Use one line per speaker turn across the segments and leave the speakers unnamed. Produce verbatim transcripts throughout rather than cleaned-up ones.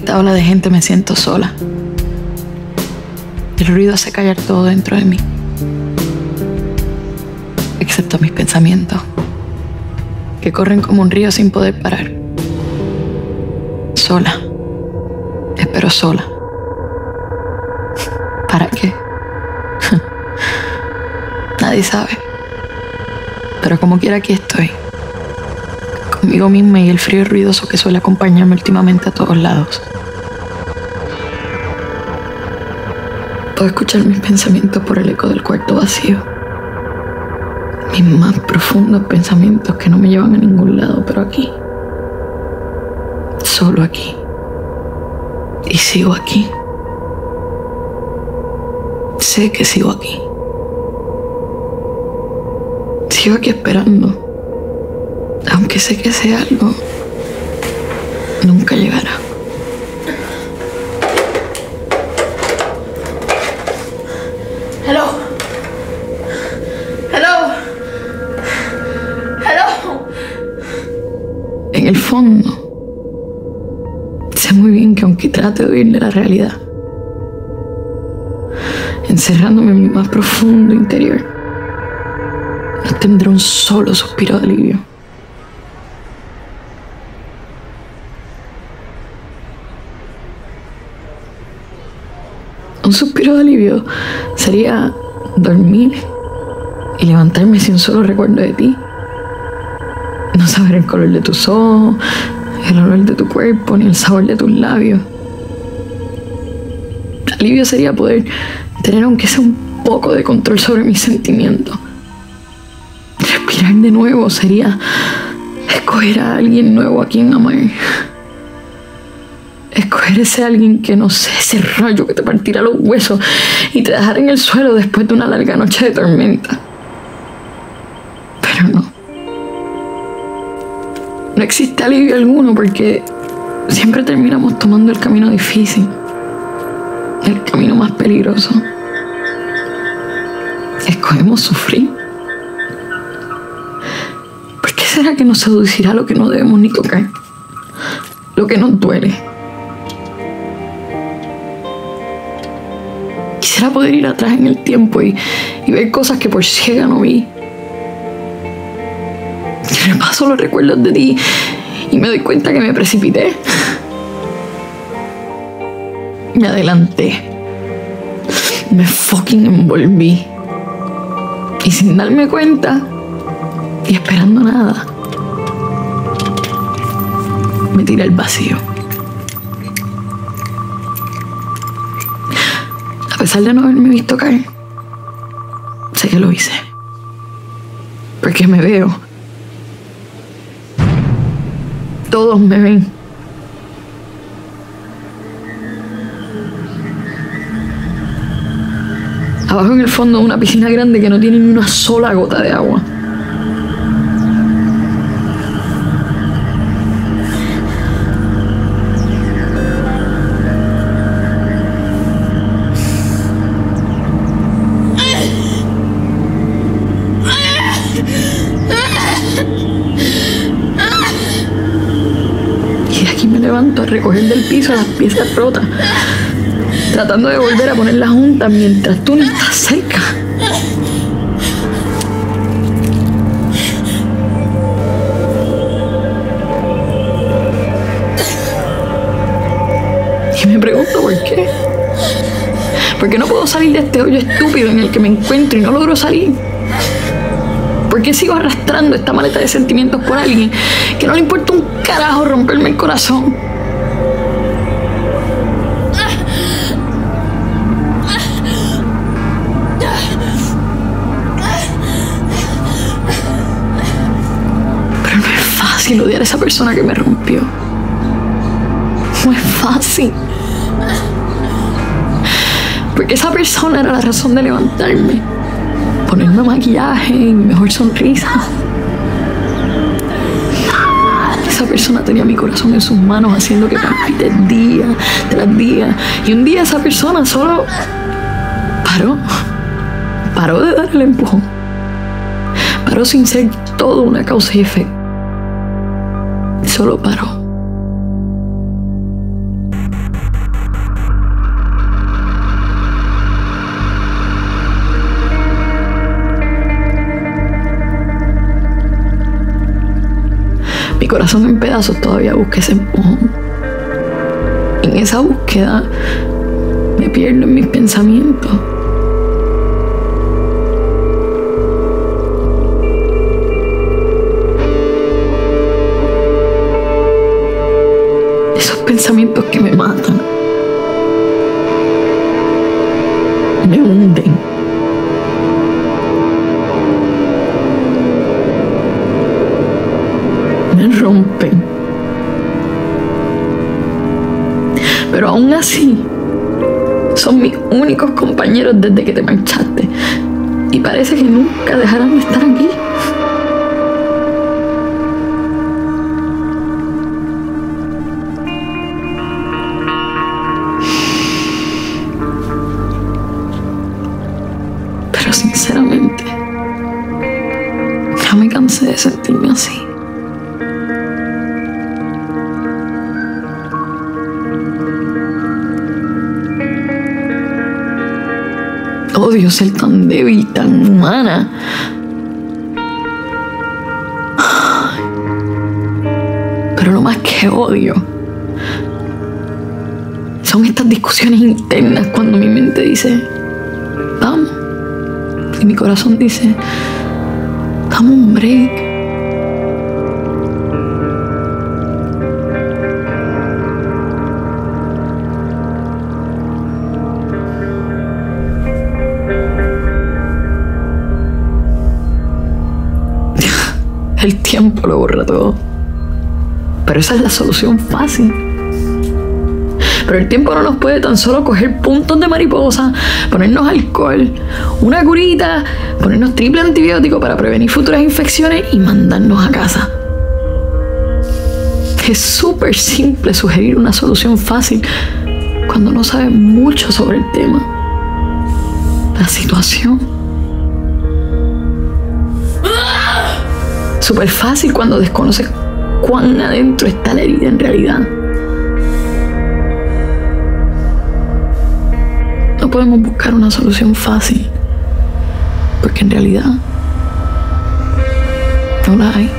esta ola de gente me siento sola. El ruido hace callar todo dentro de mí, excepto mis pensamientos, que corren como un río sin poder parar. Sola. Espero sola. ¿Para qué? Nadie sabe. Pero como quiera aquí estoy, conmigo misma y el frío ruidoso que suele acompañarme últimamente a todos lados. Puedo escuchar mis pensamientos por el eco del cuarto vacío. Mis más profundos pensamientos que no me llevan a ningún lado, pero aquí. Solo aquí. Y sigo aquí. Sé que sigo aquí. Sigo aquí esperando. Aunque sé que ese algo nunca llegará.
Hello. Hello. Hello.
En el fondo, sé muy bien que aunque trate de huir de la realidad, encerrándome en mi más profundo interior, no tendré un solo suspiro de alivio. Un suspiro de alivio sería dormir y levantarme sin un solo recuerdo de ti. No saber el color de tus ojos, el olor de tu cuerpo, ni el sabor de tus labios. Alivio sería poder tener aunque sea un poco de control sobre mis sentimientos. Respirar de nuevo sería escoger a alguien nuevo a quien amar. Escoger ese alguien que no sé, ese rayo que te partiera los huesos y te dejara en el suelo después de una larga noche de tormenta. Pero no. No existe alivio alguno porque siempre terminamos tomando el camino difícil, el camino más peligroso. Escogemos sufrir. ¿Por qué será que nos seducirá lo que no debemos ni tocar? Lo que nos duele. Quisiera poder ir atrás en el tiempo y, y ver cosas que por ciega no vi. Y repaso los recuerdos de ti y me doy cuenta que me precipité. Me adelanté. Me fucking envolví. Y sin darme cuenta y esperando nada, me tiré al vacío. A pesar de no haberme visto caer, sé que lo hice. Porque me veo. Todos me ven. Abajo en el fondo de una piscina grande que no tiene ni una sola gota de agua. Y de aquí me levanto a recoger del piso las piezas rotas, tratando de volver a ponerlas juntas mientras tú no estás cerca. Y me pregunto por qué. ¿Por qué no puedo salir de este hoyo estúpido en el que me encuentro y no logro salir? ¿Por qué sigo arrastrando esta maleta de sentimientos por alguien que no le importa un carajo romperme el corazón? Pero no es fácil odiar a esa persona que me rompió. No es fácil. Porque esa persona era la razón de levantarme, ponerme maquillaje y mi mejor sonrisa. Esa persona tenía mi corazón en sus manos haciendo que palpite día tras día. Y un día esa persona solo paró. Paró de dar el empujón. Paró sin ser todo una causa y efecto. Solo paró. corazón en pedazos todavía busca ese empujón. En esa búsqueda me pierdo en mis pensamientos. Esos pensamientos que me matan, me hunden. Me rompen. Pero aún así, son mis únicos compañeros desde que te marchaste. Y parece que nunca dejarán de estar aquí. Pero sinceramente, ya me cansé de sentirme así. Odio ser tan débil, tan humana. Ay. Pero lo más que odio son estas discusiones internas cuando mi mente dice, vamos. Y mi corazón dice, dame un break. El tiempo lo borra todo. Pero esa es la solución fácil. Pero el tiempo no nos puede tan solo coger puntos de mariposa, ponernos alcohol, una curita, ponernos triple antibiótico para prevenir futuras infecciones y mandarnos a casa. Es súper simple sugerir una solución fácil cuando no sabes mucho sobre el tema, la situación. Súper fácil cuando desconoces cuán adentro está la herida en realidad. No podemos buscar una solución fácil, porque en realidad no la hay.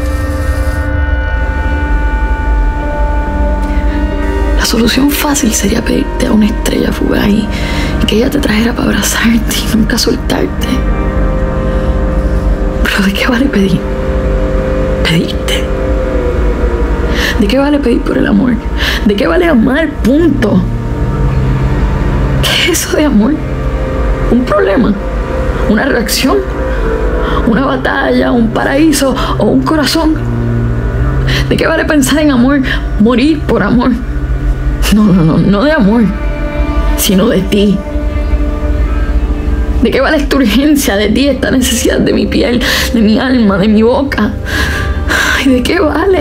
La solución fácil sería pedirte a una estrella fugaz y, y que ella te trajera para abrazarte y nunca soltarte. Pero ¿de qué vale pedir? Pedirte. ¿De qué vale pedir por el amor? ¿De qué vale amar? Punto. ¿Qué es eso de amor? ¿Un problema? ¿Una reacción? ¿Una batalla? ¿Un paraíso? ¿O un corazón? ¿De qué vale pensar en amor? Morir por amor. No, no, no, no de amor, sino de ti. ¿De qué vale esta urgencia de ti, esta necesidad de mi piel, de mi alma, de mi boca? ¿Y de qué vale?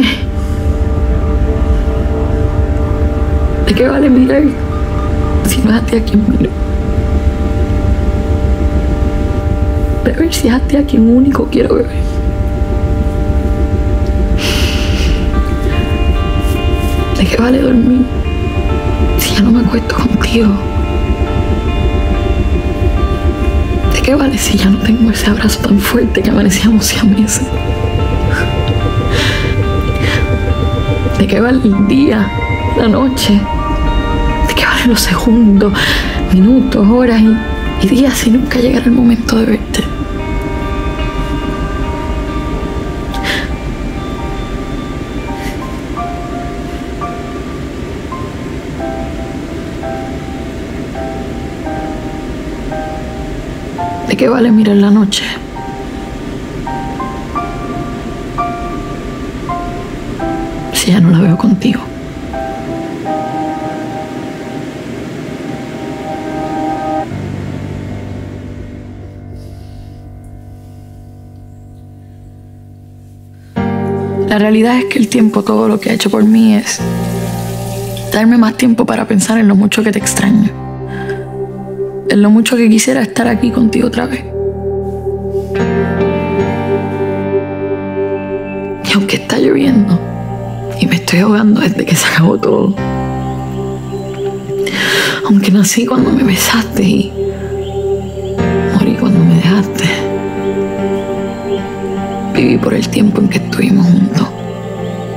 ¿De qué vale mirar si no es a ti a quien miro? Beber si es a ti a quien único quiero beber. ¿De qué vale dormir si ya no me acuesto contigo? ¿De qué vale si ya no tengo ese abrazo tan fuerte que amanecíamos siameses? ¿De qué vale el día, la noche? ¿De qué valen los segundos, minutos, horas y, y días si nunca llegara el momento de verte? ¿De qué vale mirar la noche? Si ya no la veo contigo. La realidad es que el tiempo todo lo que ha hecho por mí es darme más tiempo para pensar en lo mucho que te extraño, en lo mucho que quisiera estar aquí contigo otra vez. Y aunque está lloviendo y me estoy ahogando desde que se acabó todo, aunque nací cuando me besaste y morí cuando me dejaste, viví por el tiempo en que estuvimos juntos.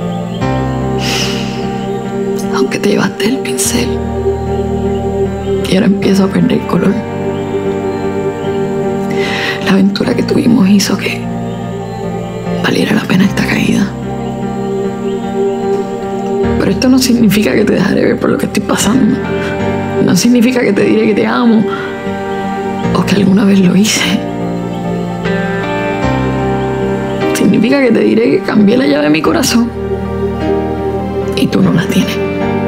Aunque te llevaste el pincel y ahora empiezo a perder color. La aventura que tuvimos hizo que valiera la pena esta caída. Pero esto no significa que te dejaré ver por lo que estoy pasando. No significa que te diré que te amo o que alguna vez lo hice. Significa que te diré que cambié la llave de mi corazón y tú no la tienes.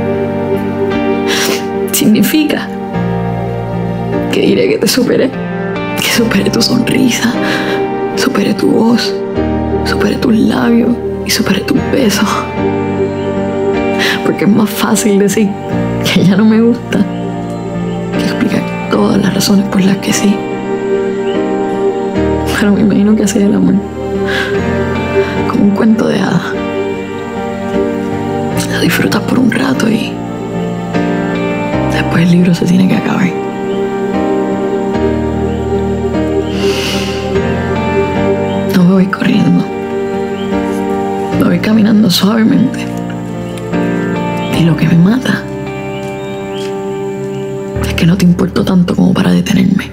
Significa que diré que te superé, que superé tu sonrisa, superé tu voz, superé tus labios y superé tus besos. Porque es más fácil decir que ya no me gusta que explicar todas las razones por las que sí. Pero me imagino que así es el amor, como un cuento de hadas. Lo disfrutas por un rato y después el libro se tiene que acabar. No me voy corriendo, me voy caminando suavemente. Y lo que me mata es que no te importó tanto como para detenerme.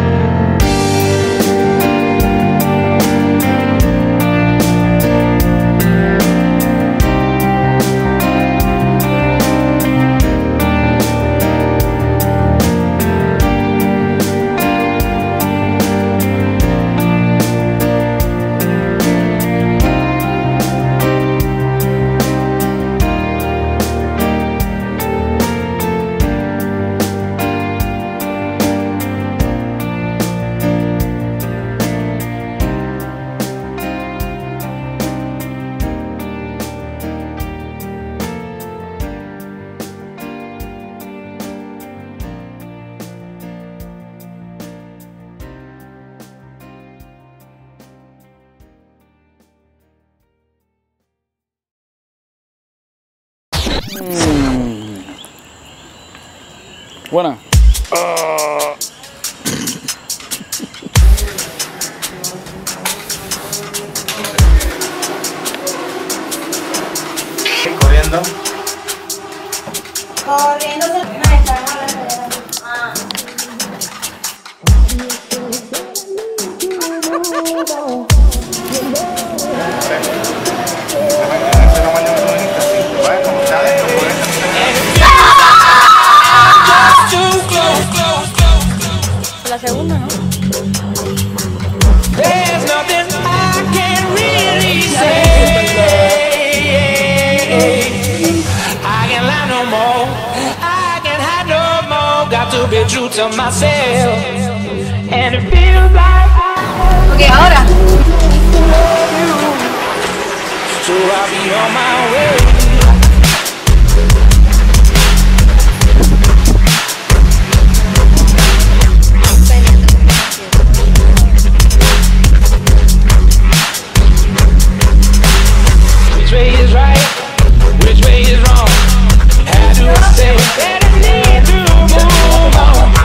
Mm. Buena. Uh.
Corriendo.
Corriendo se me está hablando. Ah.
La segunda, ¿no?
There's nothing I can really say. I can't lie no more. I can't hide no more. Got to be true to myself. And it feels like I
Ok, ahora.
so I'll be on my way. Which way is right? Which way is wrong? How do I say that I need to move on?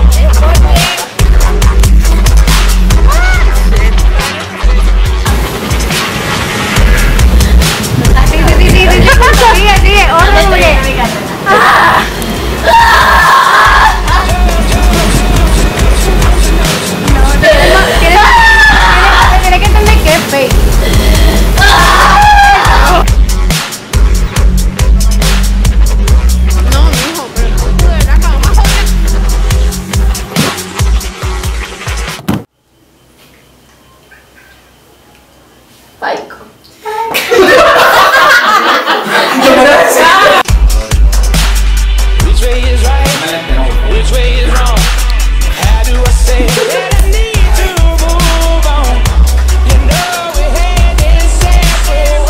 Sigue, sigue, horrible. Tienes que entender que es fake.
No, mijo, pero tú de verdad, cuando más joven.
Paico.
Which way is right? Which way is wrong? How do I say that I need to move on? You know we're heading separate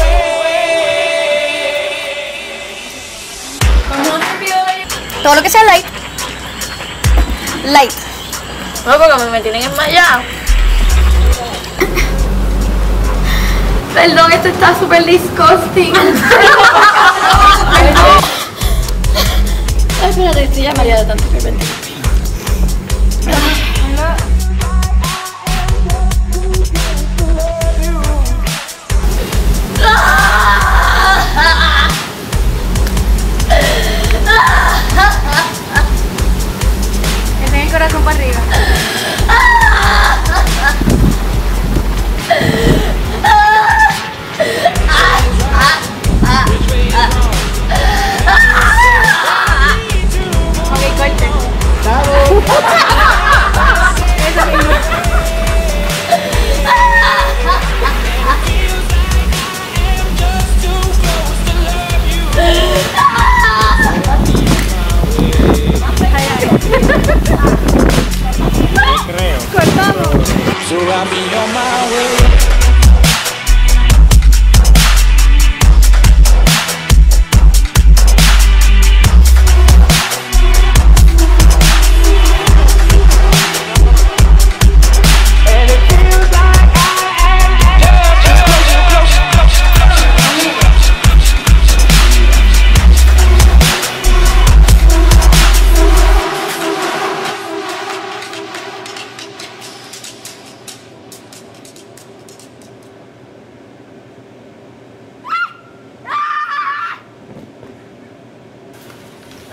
ways.
Todo lo que sea light. Light.
No, porque me tienen enmayado. Perdón, esto está súper disgusting.
Ay, espérate, estoy ya mareada de tanto que perdí.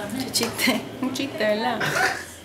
Qué chiste, un chiste, ¿verdad?